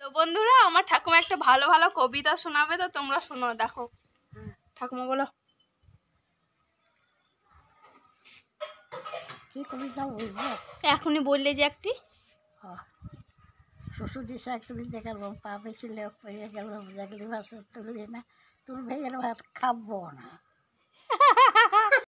তো বন্ধুরা আমার ঠাকুমা একটা ভালো ভালো কবিতা শোনাবে, তো তোমরা শোনো। দেখো ঠাকুমা বলো কি কবিতা বলবো? এখনই বললে যে একটি। শ্বশুর দিশা একটু দেখার পা পেয়েছিল পড়ে গেল, দেখলি ভাত তুলবি না, তুলবে গেলে ভাত খাবো না।